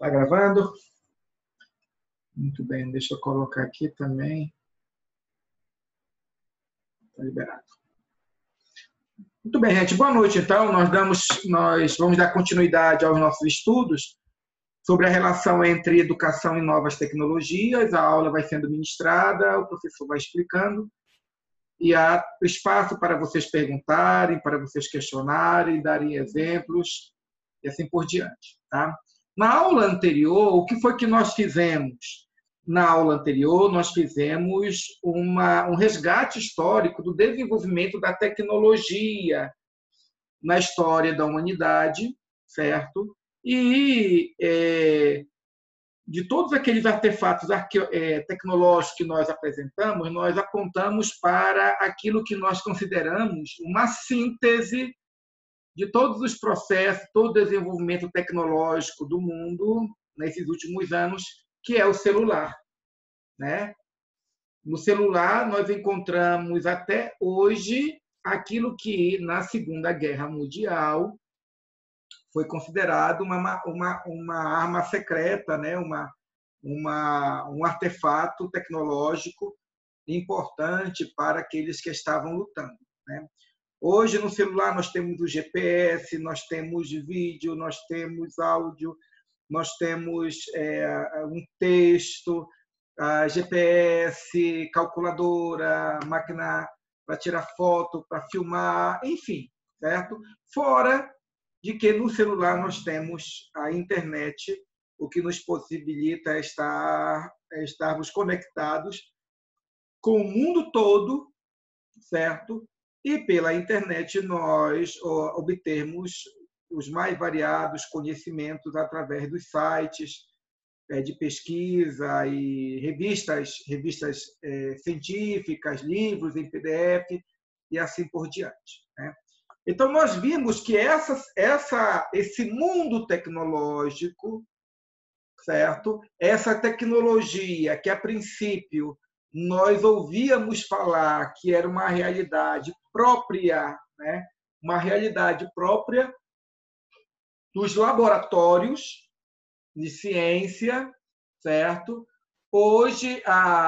Está gravando? Muito bem, deixa eu colocar aqui também. Está liberado. Muito bem, gente. Boa noite, então. Nós vamos dar continuidade aos nossos estudos sobre a relação entre educação e novas tecnologias. A aula vai sendo ministrada, o professor vai explicando, e há espaço para vocês perguntarem, para vocês questionarem, darem exemplos, e assim por diante. Tá? Na aula anterior, o que foi que nós fizemos? Na aula anterior, nós fizemos um resgate histórico do desenvolvimento da tecnologia na história da humanidade, certo? E de todos aqueles artefatos tecnológicos que nós apresentamos, nós apontamos para aquilo que nós consideramos uma síntese de todos os processos, todo o desenvolvimento tecnológico do mundo nesses últimos anos, que é o celular, né? No celular, nós encontramos até hoje aquilo que, na Segunda Guerra Mundial, foi considerado uma arma secreta, né? Um artefato tecnológico importante para aqueles que estavam lutando, né? Hoje, no celular, nós temos o GPS, nós temos vídeo, nós temos áudio, nós temos um texto, GPS, calculadora, máquina para tirar foto, para filmar, enfim, certo? Fora de que no celular nós temos a internet, o que nos possibilita estarmos conectados com o mundo todo, certo? E pela internet nós obtermos os mais variados conhecimentos através dos sites de pesquisa e revistas científicas, livros em PDF e assim por diante, né? Então, nós vimos que esse mundo tecnológico, certo? Essa tecnologia que, a princípio, nós ouvíamos falar que era uma realidade própria, né? Uma realidade própria dos laboratórios de ciência, certo? Hoje,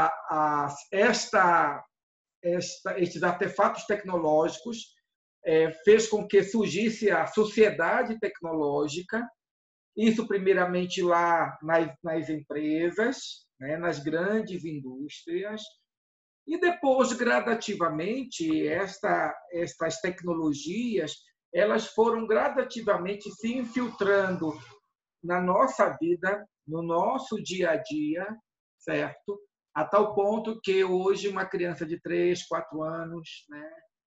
estes artefatos tecnológicos fez com que surgisse a sociedade tecnológica, isso primeiramente lá nas empresas, né, nas grandes indústrias, e depois, gradativamente, estas tecnologias elas foram gradativamente se infiltrando na nossa vida, no nosso dia a dia, certo? A tal ponto que hoje uma criança de 3, 4 anos, né,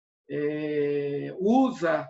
usa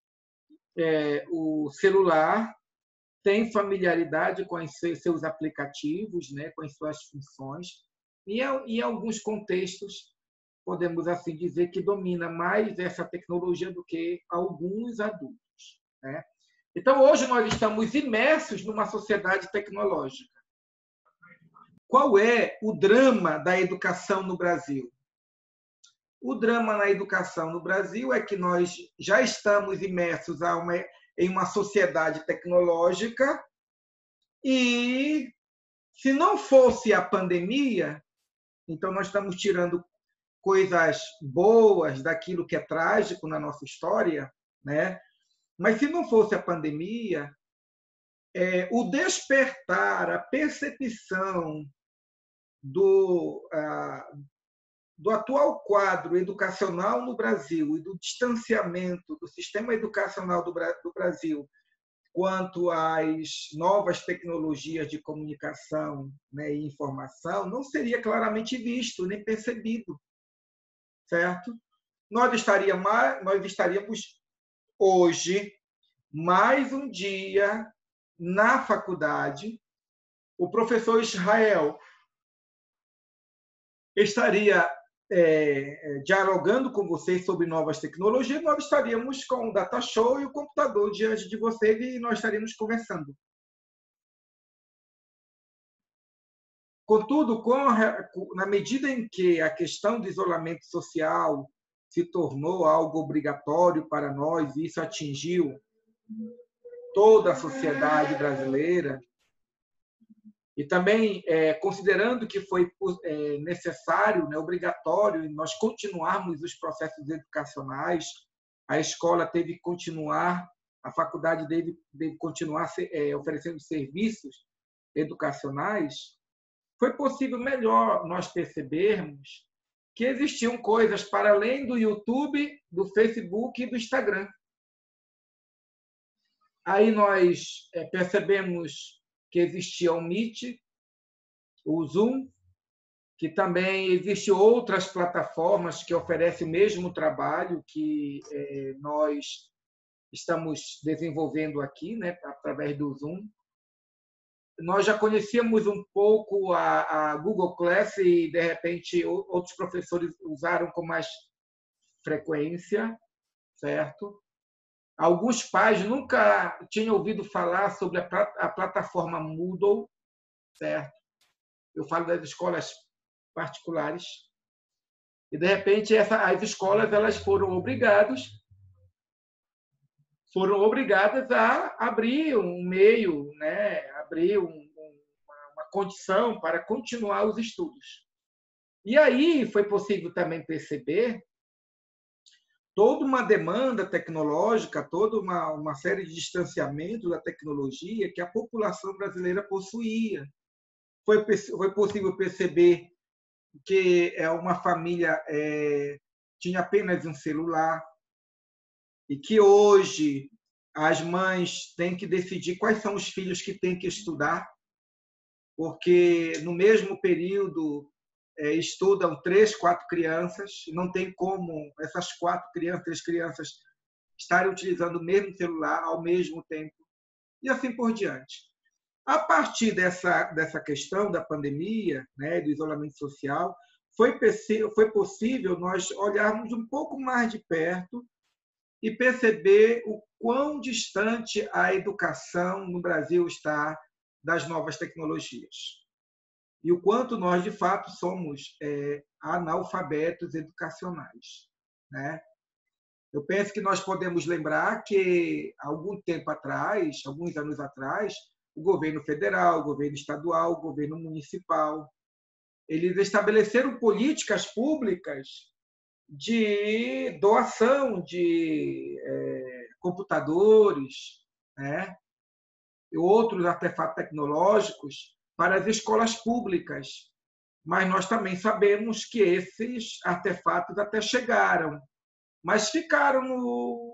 o celular, tem familiaridade com os seus aplicativos, né, com as suas funções, e em alguns contextos, podemos assim dizer que domina mais essa tecnologia do que alguns adultos, né? Então, hoje nós estamos imersos numa sociedade tecnológica. Qual é o drama da educação no Brasil? O drama na educação no Brasil é que nós já estamos imersos em uma sociedade tecnológica e, se não fosse a pandemia, então nós estamos tirando coisas boas daquilo que é trágico na nossa história, né? Mas se não fosse a pandemia, o despertar, a percepção do atual quadro educacional no Brasil e do distanciamento do sistema educacional do Brasil quanto às novas tecnologias de comunicação, né, e informação, não seria claramente visto nem percebido, certo? Nós estaríamos hoje, mais um dia, na faculdade, o professor Israel estaria dialogando com vocês sobre novas tecnologias, nós estaríamos com o data show e o computador diante de vocês e nós estaríamos conversando. Contudo, na medida em que a questão do isolamento social se tornou algo obrigatório para nós, e isso atingiu toda a sociedade brasileira, E também, considerando que foi necessário, né, obrigatório, nós continuarmos os processos educacionais, a escola teve que continuar, a faculdade deve continuar oferecendo serviços educacionais, foi possível melhor nós percebermos que existiam coisas para além do YouTube, do Facebook e do Instagram. Aí nós percebemos que existia o Meet, o Zoom, que também existem outras plataformas que oferecem o mesmo trabalho que nós estamos desenvolvendo aqui, né, através do Zoom. Nós já conhecíamos um pouco a Google Class e, de repente, outros professores usaram com mais frequência, certo? Alguns pais nunca tinham ouvido falar sobre a plataforma Moodle, certo? Eu falo das escolas particulares. E, de repente, as escolas elas foram obrigadas a abrir um meio, né? Abrir uma condição para continuar os estudos. E aí foi possível também perceber toda uma demanda tecnológica, toda uma série de distanciamento da tecnologia que a população brasileira possuía. Foi possível perceber que uma família tinha apenas um celular e que hoje as mães têm que decidir quais são os filhos que têm que estudar, porque no mesmo período estudam 3, 4 crianças, não tem como essas 3 crianças estarem utilizando o mesmo celular ao mesmo tempo, e assim por diante. A partir dessa questão da pandemia, né, do isolamento social, foi possível nós olharmos um pouco mais de perto e perceber o quão distante a educação no Brasil está das novas tecnologias. E o quanto nós, de fato, somos analfabetos educacionais, né? Eu penso que nós podemos lembrar que, algum tempo atrás, alguns anos atrás, o governo federal, o governo estadual, o governo municipal, eles estabeleceram políticas públicas de doação de computadores, né, e outros artefatos tecnológicos para as escolas públicas. Mas nós também sabemos que esses artefatos até chegaram, mas ficaram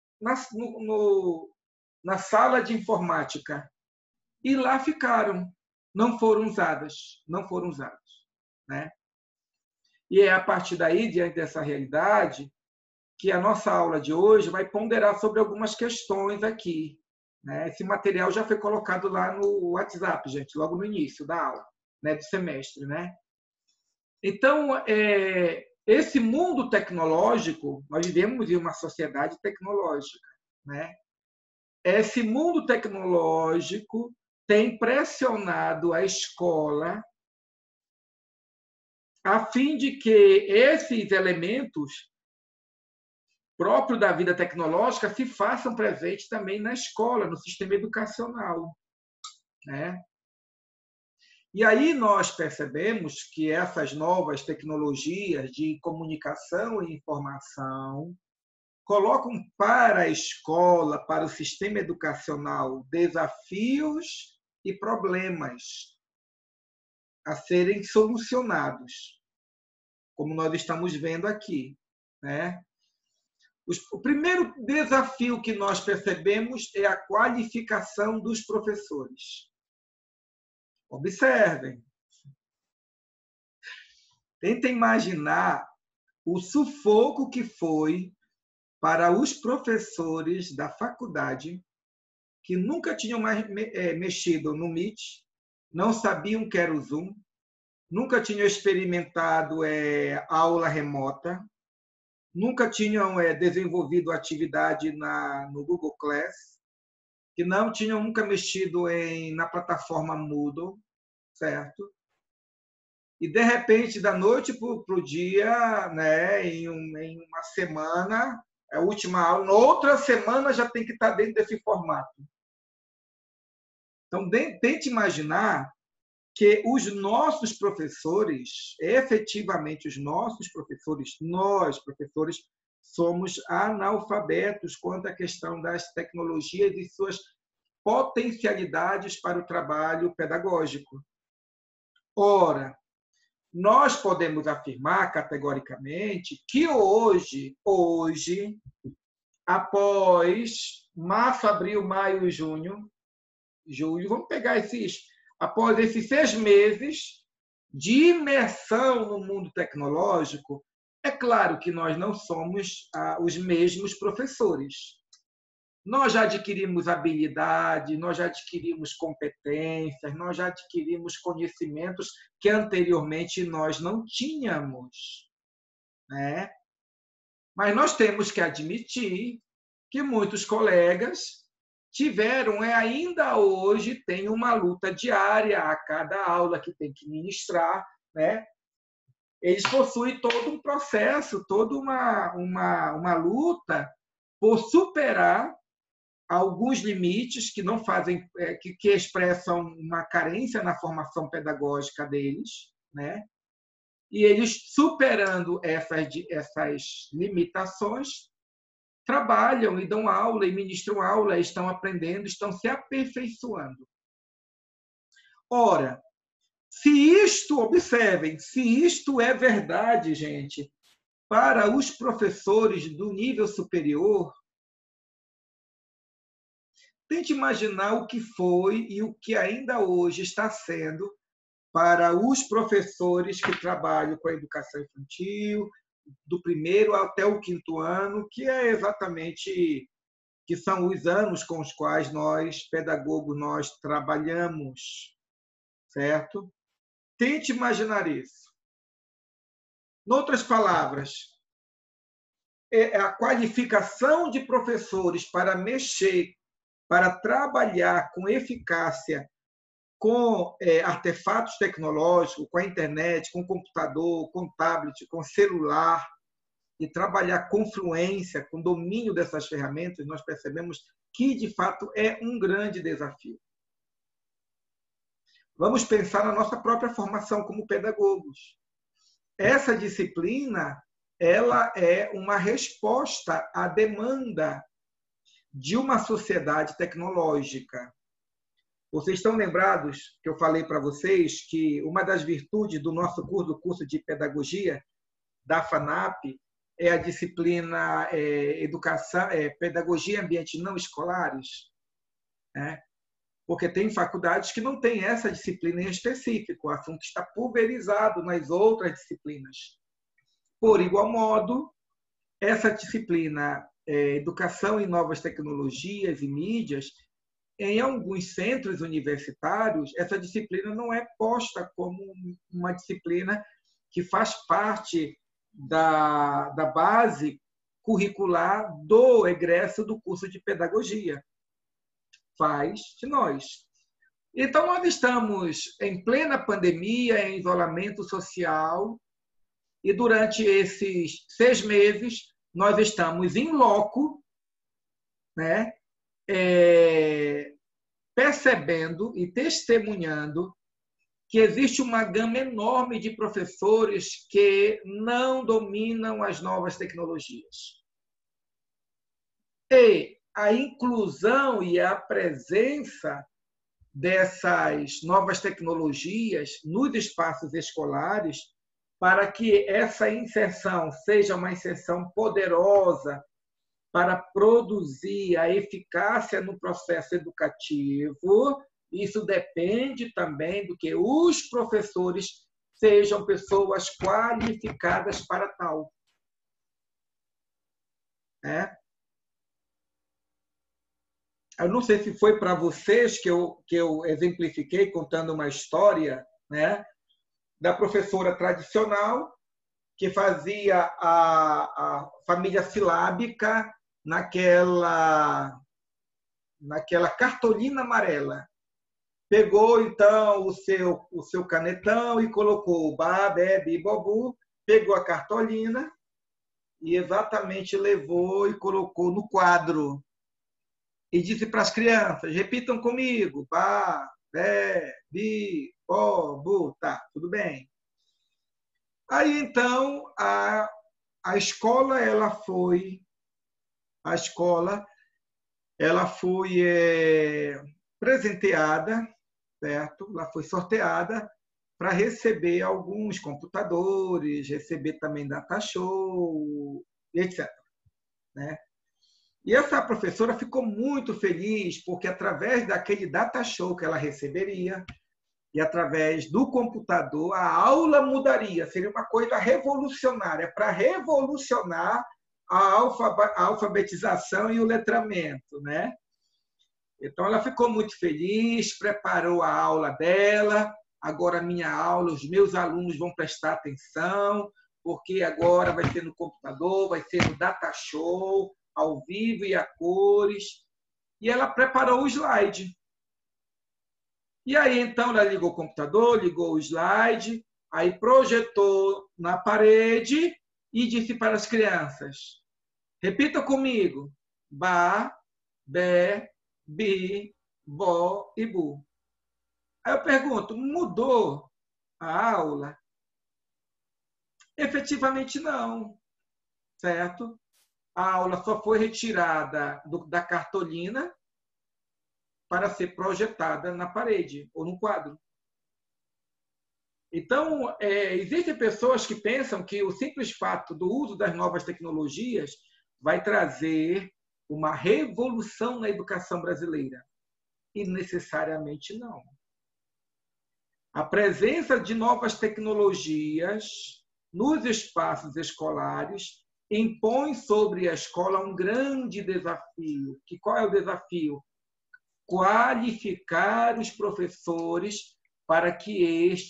na sala de informática. E lá ficaram, não foram usados, né? E é a partir daí, diante dessa realidade, que a nossa aula de hoje vai ponderar sobre algumas questões aqui, né? Esse material já foi colocado lá no WhatsApp, gente, logo no início da aula, né, do semestre, né? Então, esse mundo tecnológico, nós vivemos em uma sociedade tecnológica, né? Esse mundo tecnológico tem pressionado a escola a fim de que esses elementos próprios da vida tecnológica se façam presentes também na escola, no sistema educacional, né? E aí nós percebemos que essas novas tecnologias de comunicação e informação colocam para a escola, para o sistema educacional, desafios e problemas a serem solucionados, como nós estamos vendo aqui, né? O primeiro desafio que nós percebemos é a qualificação dos professores. Observem. Tentem imaginar o sufoco que foi para os professores da faculdade que nunca tinham mais mexido no Meet, não sabiam o que era o Zoom, nunca tinham experimentado aula remota, nunca tinham desenvolvido atividade no Google Class, que não tinham nunca mexido na plataforma Moodle, certo? E, de repente, da noite para o dia, né, em uma semana, a última aula, na outra semana já tem que estar dentro desse formato. Então, tente imaginar que os nossos professores, efetivamente os nossos professores, nós, professores, somos analfabetos quanto à questão das tecnologias e suas potencialidades para o trabalho pedagógico. Ora, nós podemos afirmar categoricamente que hoje, após março, abril, maio e julho, vamos pegar após esses 6 meses de imersão no mundo tecnológico, é claro que nós não somos os mesmos professores. Nós já adquirimos habilidade, nós já adquirimos competências, nós já adquirimos conhecimentos que anteriormente nós não tínhamos, né? Mas nós temos que admitir que muitos colegas tiveram, ainda hoje, tem uma luta diária a cada aula que tem que ministrar, né? Eles possuem todo um processo, toda uma luta por superar alguns limites que não fazem, que expressam uma carência na formação pedagógica deles, né? E eles, superando essas limitações, trabalham e dão aula e ministram aula, estão aprendendo, estão se aperfeiçoando. Ora, observem, se isto é verdade, gente, para os professores do nível superior, tente imaginar o que foi e o que ainda hoje está sendo para os professores que trabalham com a educação infantil, do 1º até o 5º ano, que é exatamente, que são os anos com os quais nós, pedagogos, nós trabalhamos, certo? Tente imaginar isso. Em outras palavras, a qualificação de professores para mexer, para trabalhar com eficácia com artefatos tecnológicos, com a internet, com computador, com tablet, com celular, e trabalhar com fluência, com domínio dessas ferramentas, nós percebemos que, de fato, é um grande desafio. Vamos pensar na nossa própria formação como pedagogos. Essa disciplina, ela é uma resposta à demanda de uma sociedade tecnológica. Vocês estão lembrados que eu falei para vocês que uma das virtudes do nosso curso, do curso de pedagogia da FANAP, é a disciplina pedagogia em ambientes não escolares, né? Porque tem faculdades que não têm essa disciplina em específico, o assunto está pulverizado nas outras disciplinas. Por igual modo, essa disciplina Educação em Novas Tecnologias e Mídias, em alguns centros universitários, essa disciplina não é posta como uma disciplina que faz parte da base curricular do egresso do curso de pedagogia. Faz de nós. Então, nós estamos em plena pandemia, em isolamento social, e durante esses 6 meses, nós estamos em loco, né? Percebendo e testemunhando que existe uma gama enorme de professores que não dominam as novas tecnologias. E a inclusão e a presença dessas novas tecnologias nos espaços escolares, para que essa inserção seja uma inserção poderosa para produzir a eficácia no processo educativo, isso depende também do que os professores sejam pessoas qualificadas para tal. Eu não sei se foi para vocês que eu exemplifiquei contando uma história, né, da professora tradicional que fazia a família silábica naquela cartolina amarela. Pegou, então, o seu canetão e colocou ba, be, bi, bobu, pegou a cartolina e exatamente levou e colocou no quadro. E disse para as crianças, repitam comigo, ba, bé, bi, bo, bu, tá, tudo bem. Aí, então, a escola, a escola, ela foi presenteada, certo? Ela foi sorteada para receber alguns computadores, receber também data show, etc. Né? E essa professora ficou muito feliz, porque através daquele data show que ela receberia, e através do computador, a aula mudaria. Seria uma coisa revolucionária, para revolucionar a alfabetização e o letramento. Né? Então, ela ficou muito feliz, preparou a aula dela. Agora, a minha aula, os meus alunos vão prestar atenção, porque agora vai ser no computador, vai ser no data show, ao vivo e a cores. E ela preparou o slide. E aí, então, ela ligou o computador, ligou o slide, aí projetou na parede e disse para as crianças: repita comigo: ba, bé, bi, bo e bu. Aí eu pergunto: mudou a aula? Efetivamente não, certo? A aula só foi retirada da cartolina para ser projetada na parede ou no quadro. Então, existem pessoas que pensam que o simples fato do uso das novas tecnologias vai trazer uma revolução na educação brasileira. E necessariamente não. A presença de novas tecnologias nos espaços escolares impõe sobre a escola um grande desafio. Qual é o desafio? Qualificar os professores para que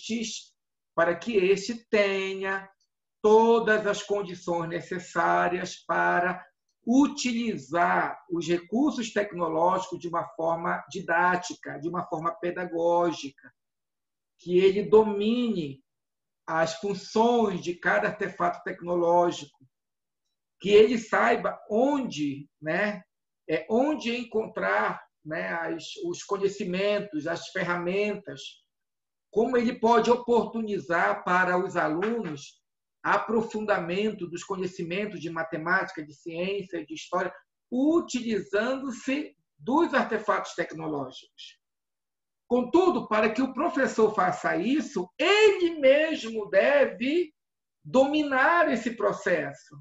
este tenha todas as condições necessárias para utilizar os recursos tecnológicos de uma forma didática, de uma forma pedagógica, que ele domine as funções de cada artefato tecnológico, que ele saiba onde encontrar os conhecimentos, as ferramentas, como ele pode oportunizar para os alunos aprofundamento dos conhecimentos de matemática, de ciência, de história, utilizando-se dos artefatos tecnológicos. Contudo, para que o professor faça isso, ele mesmo deve dominar esse processo.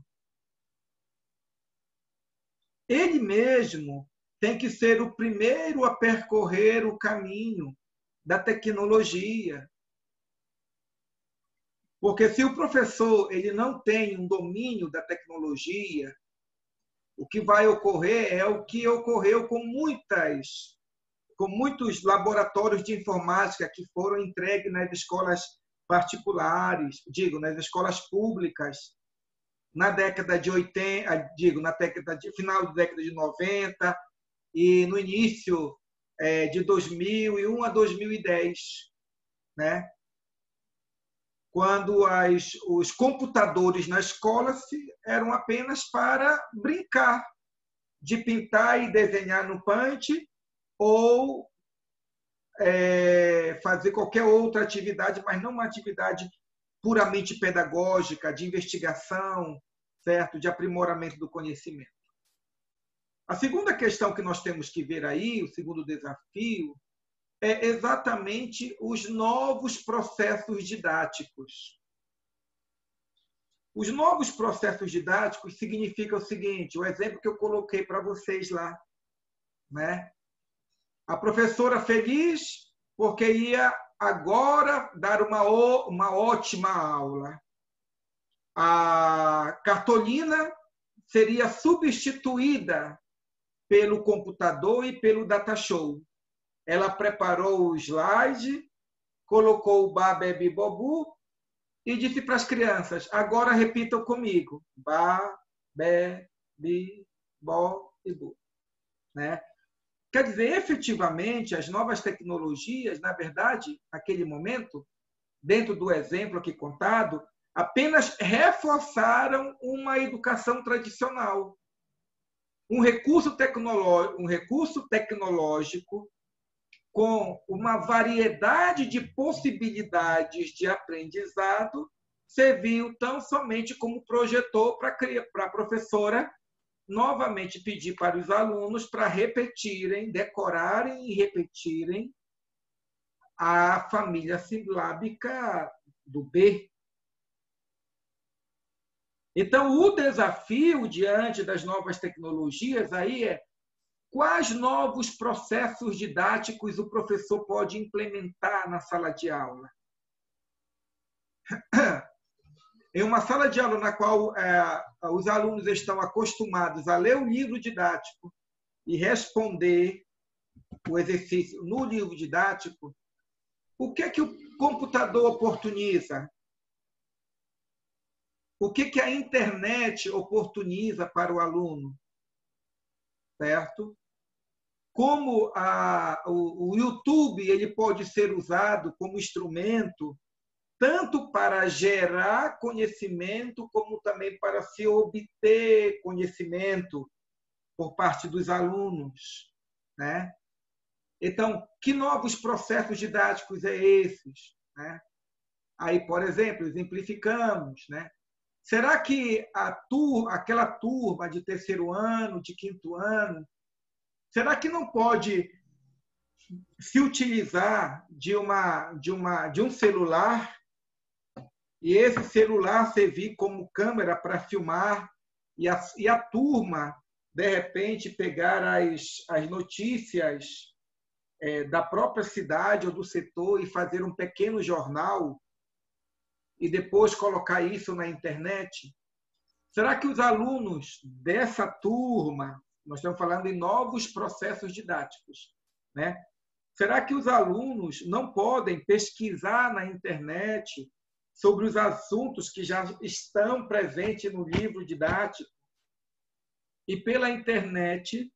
Ele mesmo tem que ser o primeiro a percorrer o caminho da tecnologia. Porque se o professor ele não tem um domínio da tecnologia, o que vai ocorrer é o que ocorreu com muitos laboratórios de informática que foram entregues nas escolas particulares, nas escolas públicas, na década de 80, final da década de 90 e no início de 2001 a 2010, né? Quando os computadores na escola eram apenas para brincar, de pintar e desenhar no Paint ou fazer qualquer outra atividade, mas não uma atividade puramente pedagógica, de investigação, certo? De aprimoramento do conhecimento. A segunda questão que nós temos que ver aí, o segundo desafio, é exatamente os novos processos didáticos. Os novos processos didáticos significam o seguinte, o exemplo que eu coloquei para vocês lá, né? A professora feliz porque ia agora dar uma ótima aula. A cartolina seria substituída pelo computador e pelo data show. Ela preparou o slide, colocou o ba, bé, bi, bo, bu e disse para as crianças: agora repitam comigo: ba, bé, bi, bo e bu. Né? Quer dizer, efetivamente, as novas tecnologias, na verdade, naquele momento, dentro do exemplo aqui contado, apenas reforçaram uma educação tradicional. Um recurso tecnológico com uma variedade de possibilidades de aprendizado, serviu tão somente como projetor para a professora novamente pedir para os alunos para repetirem, decorarem e repetirem a família silábica do B. Então, o desafio diante das novas tecnologias aí é quais novos processos didáticos o professor pode implementar na sala de aula. Em uma sala de aula na qual os alunos estão acostumados a ler o livro didático e responder o exercício no livro didático, o que é que o computador oportuniza? O que a internet oportuniza para o aluno? Certo? Como o YouTube ele pode ser usado como instrumento tanto para gerar conhecimento, como também para se obter conhecimento por parte dos alunos, né? Então, que novos processos didáticos é esses, né? Aí, por exemplo, exemplificamos, né? Será que aquela turma de terceiro ano, de quinto ano, será que não pode se utilizar de um celular e esse celular servir como câmera para filmar e a turma, de repente, pegar as notícias da própria cidade ou do setor e fazer um pequeno jornal e depois colocar isso na internet? Será que os alunos dessa turma, nós estamos falando em novos processos didáticos, né? Será que os alunos não podem pesquisar na internet sobre os assuntos que já estão presentes no livro didático e pela internet?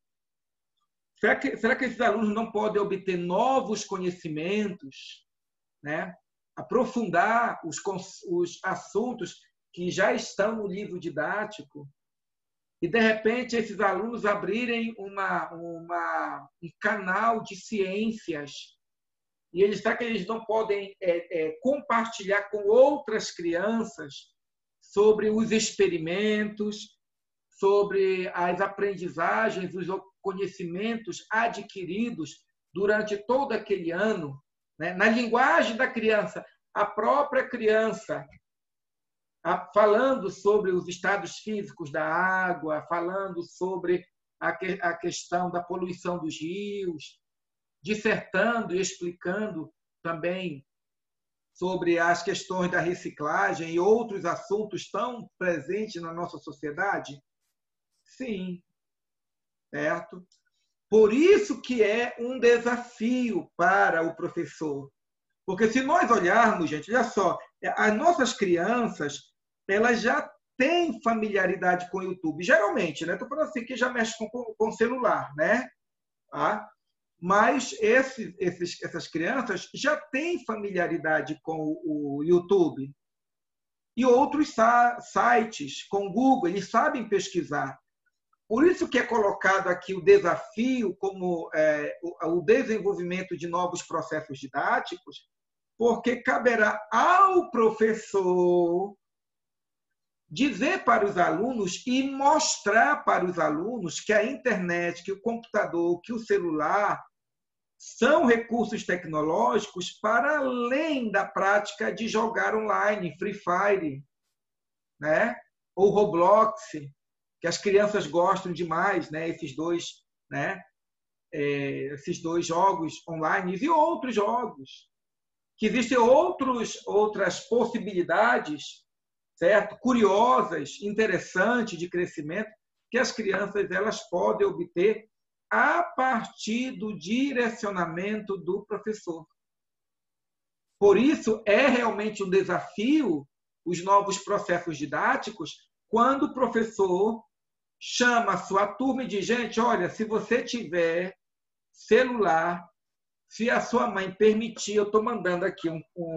Será que esses alunos não podem obter novos conhecimentos, né? Aprofundar os assuntos que já estão no livro didático e, de repente, esses alunos abrirem um canal de ciências e será que eles não podem compartilhar com outras crianças sobre os experimentos, sobre as aprendizagens, os conhecimentos adquiridos durante todo aquele ano, né? Na linguagem da criança, a própria criança falando sobre os estados físicos da água, falando sobre a questão da poluição dos rios, dissertando e explicando também sobre as questões da reciclagem e outros assuntos tão presentes na nossa sociedade? Sim, certo? Por isso que é um desafio para o professor. Porque se nós olharmos, gente, olha só, as nossas crianças, elas já têm familiaridade com o YouTube, geralmente, né? Estou falando assim, que já mexe com celular, né? Tá? Mas essas crianças já têm familiaridade com o YouTube e outros sites, com o Google, eles sabem pesquisar. Por isso que é colocado aqui o desafio como o desenvolvimento de novos processos didáticos, porque caberá ao professor dizer para os alunos e mostrar para os alunos que a internet, que o computador, que o celular são recursos tecnológicos para além da prática de jogar online, Free Fire, né? Ou Roblox, que as crianças gostam demais, né? Esses dois jogos online e outros jogos, que existem outras possibilidades, certo? Curiosas, interessantes de crescimento, que as crianças elas podem obter a partir do direcionamento do professor. Por isso, é realmente um desafio os novos processos didáticos, quando o professor chama a sua turma e diz: gente, olha, se você tiver celular, se a sua mãe permitir, eu estou mandando aqui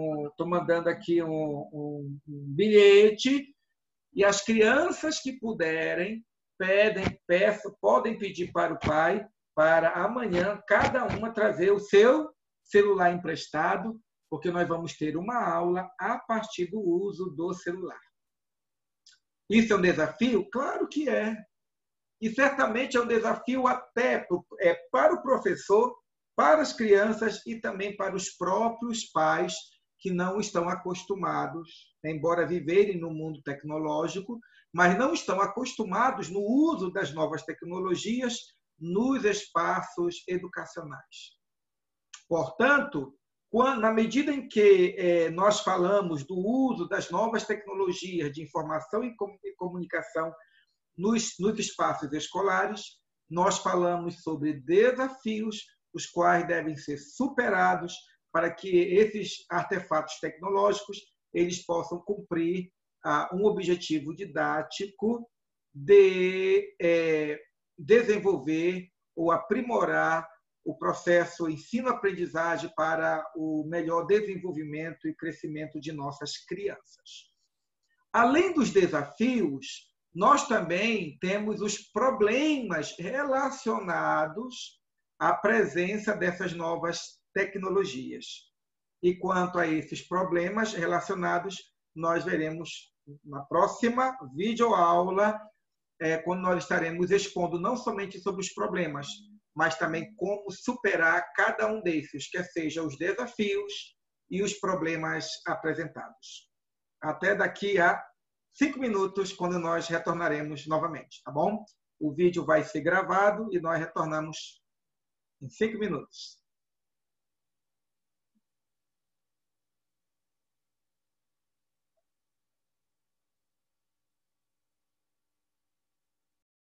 um bilhete, e as crianças que puderem podem pedir para o pai para amanhã cada uma trazer o seu celular emprestado, porque nós vamos ter uma aula a partir do uso do celular. Isso é um desafio? Claro que é. E certamente é um desafio até para o professor, para as crianças e também para os próprios pais que não estão acostumados, embora viverem no mundo tecnológico, mas não estão acostumados no uso das novas tecnologias nos espaços educacionais. Portanto, na medida em que nós falamos do uso das novas tecnologias de informação e comunicação nos espaços escolares, nós falamos sobre desafios, os quais devem ser superados para que esses artefatos tecnológicos eles possam cumprir um objetivo didático de desenvolver ou aprimorar o processo ensino-aprendizagem para o melhor desenvolvimento e crescimento de nossas crianças. Além dos desafios, nós também temos os problemas relacionados à presença dessas novas tecnologias. E quanto a esses problemas relacionados, nós veremos na próxima videoaula, quando nós estaremos expondo não somente sobre os problemas, mas também como superar cada um desses, quer seja os desafios e os problemas apresentados. Até daqui a 5 minutos, quando nós retornaremos novamente, tá bom? O vídeo vai ser gravado e nós retornamos em 5 minutos.